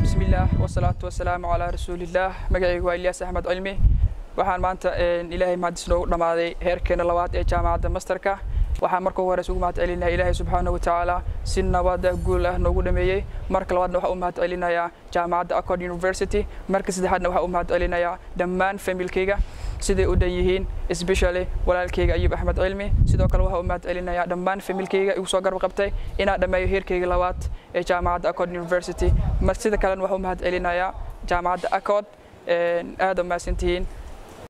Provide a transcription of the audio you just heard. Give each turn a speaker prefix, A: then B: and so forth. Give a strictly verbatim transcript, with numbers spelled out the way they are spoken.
A: بسم الله والصلاة والسلام على رسول الله مقعي هو إلياس A Elmi waxaan maanta ilaahay mahadis loo dhamaaday heerkeena labaad ee jaamacadda masterka waxaan markii hore isugu mahad celinayaa ilaahay subhanahu wa ta'ala si nabad guul ah noogu dhameeyay marka labaadna waxa uu mahad celinayaa jaamacadda Accord University marka saddexaadna waxa uu mahad celinayaa dhammaan familkayga sidii u dhan yihiin especially walaalkayga Ayub Ahmed Elmi sidoo kale waxa uu mahad celinayaa dhammaan familkayga igu soo garab qabtay inaan dhameeyo heerkayga labaad ee jaamacadda Accord University mar sidoo kale waxa uu mahad celinayaa jaamacadda Accord aad u maasantiin